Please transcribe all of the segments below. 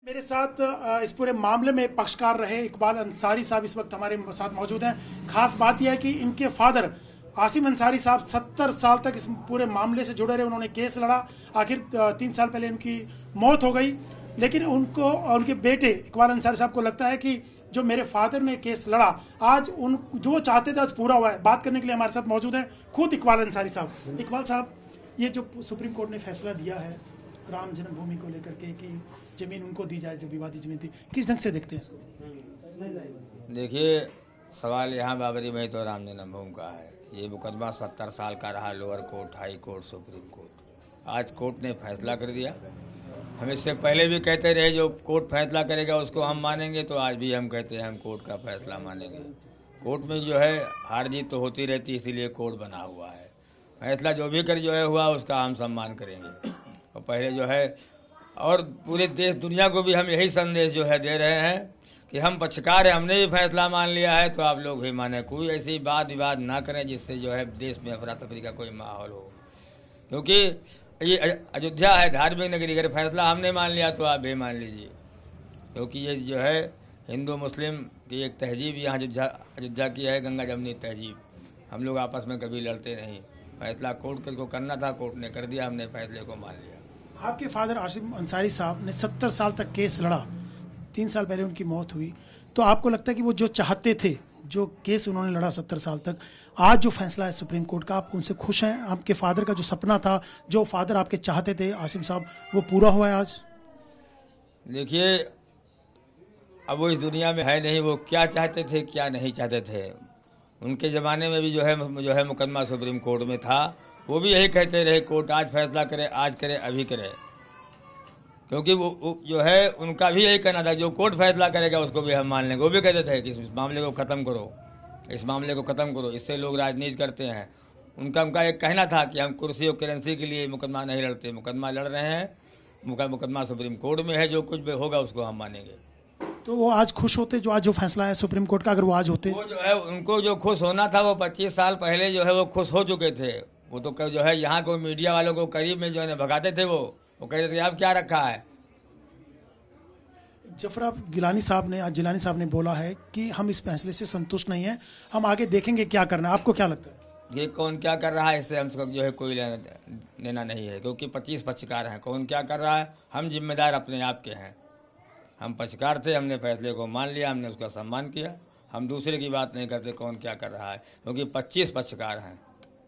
मेरे साथ इस पूरे मामले में पक्षकार रहे इकबाल अंसारी साहब इस वक्त हमारे साथ मौजूद हैं। खास बात यह है कि इनके फादर आसिम अंसारी साहब 70 साल तक इस पूरे मामले से जुड़े रहे। उन्होंने केस लड़ा, आखिर 3 साल पहले उनकी मौत हो गई, लेकिन उनको और उनके बेटे इकबाल अंसारी साहब को लगता है कि जो मेरे फादर ने केस लड़ा, आज उन जो चाहते थे आज पूरा हुआ है। बात करने के लिए हमारे साथ मौजूद हैं खुद इकबाल अंसारी साहब। इकबाल साहब, ये जो सुप्रीम कोर्ट ने फैसला दिया है राम जन्मभूमि को लेकर के कि जमीन उनको दी जाए जो विवादित जमीन थी, किस ढंग से देखते हैं इसको? देखिए, सवाल यहाँ बाबरी मस्जिद तो राम जन्मभूमि का है। ये मुकदमा 70 साल का रहा, lower court, high court, supreme court. आज कोर्ट ने फैसला कर दिया। हम इससे पहले भी कहते रहे जो कोर्ट फैसला करेगा उसको हम मानेंगे, तो आज भी हम कहते हैं हम कोर्ट का फैसला मानेंगे। कोर्ट में जो है हार जीत तो होती रहती, इसीलिए कोर्ट बना हुआ है। फैसला जो भी कर जो है हुआ उसका हम सम्मान करेंगे। और पहले जो है और पूरे देश दुनिया को भी हम यही संदेश जो है दे रहे हैं कि हम पक्षकार हैं, हमने भी फैसला मान लिया है तो आप लोग भी माने। कोई ऐसी बात विवाद ना करें जिससे जो है देश में अफरा तफरी का कोई माहौल हो, क्योंकि ये अयोध्या है, धार्मिक नगरी। अगर फैसला हमने मान लिया तो आप भी मान लीजिए, क्योंकि ये जो है हिंदू मुस्लिम की एक तहजीब यहाँ अयोध्या की है, गंगा जमनी तहजीब। हम लोग आपस में कभी लड़ते नहीं। फैसला कोर्ट को करना था, कोर्ट ने कर दिया, हमने फैसले को मान लिया। आपके फादर आसिम अंसारी साहब ने 70 साल तक केस लड़ा, 3 साल पहले उनकी मौत हुई, तो आपको लगता है कि वो जो चाहते थे, जो केस उन्होंने लड़ा 70 साल तक, आज जो फैसला है सुप्रीम कोर्ट का, आप उनसे खुश हैं? आपके फादर का जो सपना था, जो फादर आपके चाहते थे आसिम साहब, वो पूरा हुआ है आज? देखिए, अब वो इस दुनिया में है नहीं। वो क्या चाहते थे क्या नहीं चाहते थे, उनके ज़माने में भी जो है मुकदमा सुप्रीम कोर्ट में था। वो भी यही कहते रहे कोर्ट आज फैसला करे, आज करे, अभी करे, क्योंकि वो जो है उनका भी यही कहना था जो कोर्ट फैसला करेगा उसको भी हम मान लेंगे। वो भी कहते थे कि इस मामले को ख़त्म करो, इस मामले को ख़त्म करो, इससे लोग राजनीति करते हैं। उनका एक कहना था कि हम कुर्सी और करेंसी के लिए मुकदमा नहीं लड़ते, मुकदमा लड़ रहे हैं, मुकदमा सुप्रीम कोर्ट में है, जो कुछ भी होगा उसको हम मानेंगे। तो वो आज खुश होते जो आज जो फैसला है सुप्रीम कोर्ट का, अगर वो आज होते? वो जो है उनको जो खुश होना था वो 25 साल पहले जो है वो खुश हो चुके थे। वो तो जो है यहाँ को मीडिया वालों को करीब में जो है भगाते थे। वो कहते थे अब क्या रखा है। जफर गिलानी साहब ने बोला है कि हम इस फैसले से संतुष्ट नहीं हैं, हम आगे देखेंगे क्या करना है। आपको क्या लगता है? ये कौन क्या कर रहा है इससे हम जो है कोई लेना नहीं है, क्योंकि 25 पक्षकार हैं। कौन क्या कर रहा है, हम जिम्मेदार अपने आप के हैं। हम पक्षकार थे, हमने फैसले को मान लिया, हमने उसका सम्मान किया। हम दूसरे की बात नहीं करते कौन क्या कर रहा है, क्योंकि 25 पक्षकार हैं।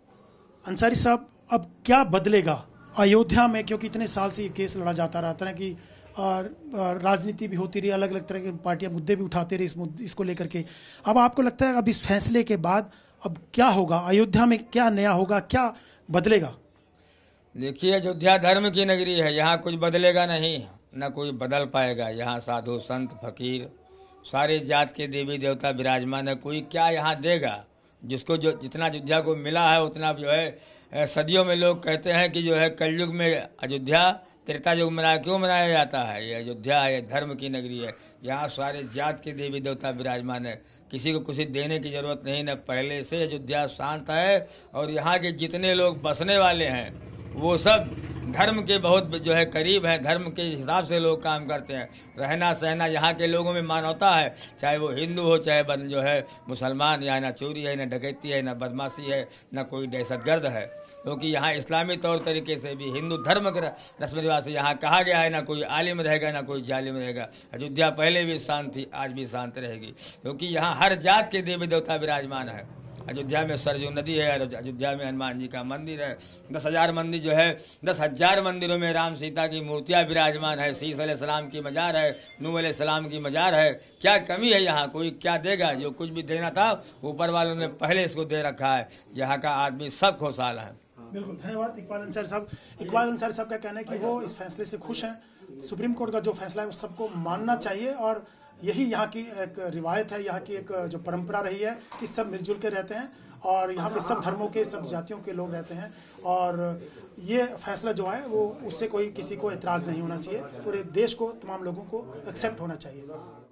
अंसारी साहब, अब क्या बदलेगा अयोध्या में? क्योंकि इतने साल से ये केस लड़ा जाता रहा, तरह की राजनीति भी होती रही, अलग अलग तरह की पार्टियां मुद्दे भी उठाते रही इसको लेकर के। अब आपको लगता है अब इस फैसले के बाद अब क्या होगा अयोध्या में, क्या नया होगा, क्या बदलेगा? देखिए, अयोध्या धर्म की नगरी है, यहाँ कुछ बदलेगा नहीं, न कोई बदल पाएगा। यहाँ साधु संत फकीर सारे जात के देवी देवता विराजमान है। कोई क्या यहाँ देगा? जिसको जो जितना अयोध्या को मिला है उतना जो है सदियों में लोग कहते हैं कि जो है कलयुग में अयोध्या त्रेता युग क्यों मनाया जाता है। ये अयोध्या है, धर्म की नगरी है। यहाँ सारे जात के देवी देवता विराजमान है। किसी को कुछ देने की जरूरत नहीं, न पहले से अयोध्या शांत है। और यहाँ के जितने लोग बसने वाले हैं वो सब धर्म के बहुत जो है करीब हैं, धर्म के हिसाब से लोग काम करते हैं। रहना सहना यहाँ के लोगों में मानवता है, चाहे वो हिंदू हो चाहे जो है मुसलमान। यहाँ ना चोरी है, न डकैती है, न बदमाशी है, न कोई दहशतगर्द है, क्योंकि यहाँ इस्लामी तौर तरीके से भी हिंदू धर्म के रस्म रिवाज से यहाँ कहा गया है ना कोई आलिम रहेगा ना कोई जालिम रहेगा। अयोध्या पहले भी शांत थी, आज भी शांत रहेगी, क्योंकि यहाँ हर जात के देवी देवता विराजमान है। अयोध्या में सरजू नदी है, अयोध्या में हनुमान जी का मंदिर है, 10,000 मंदिर जो है 10,000 मंदिरों में राम सीता की मूर्तियां विराजमान है। शीश अलैहिस्सलाम की मजार है, नूह अलैहिस्सलाम की मजार है। क्या कमी है यहाँ? कोई क्या देगा? जो कुछ भी देना था ऊपर वालों ने पहले इसको दे रखा है। यहाँ का आदमी सब खुशहाल है। बिल्कुल, धन्यवाद इकबाल अंसारी साहब। इकबाल अंसारी साहब का कहना है कि वो इस फैसले से खुश हैं। सुप्रीम कोर्ट का जो फैसला है वो सबको मानना चाहिए, और यही यहाँ की एक रिवायत है, यहाँ की एक जो परंपरा रही है कि सब मिलजुल के रहते हैं और यहाँ पे सब धर्मों के, सब जातियों के लोग रहते हैं। और ये फैसला जो है वो उससे कोई किसी को एतराज़ नहीं होना चाहिए, पूरे देश को, तमाम लोगों को एक्सेप्ट होना चाहिए।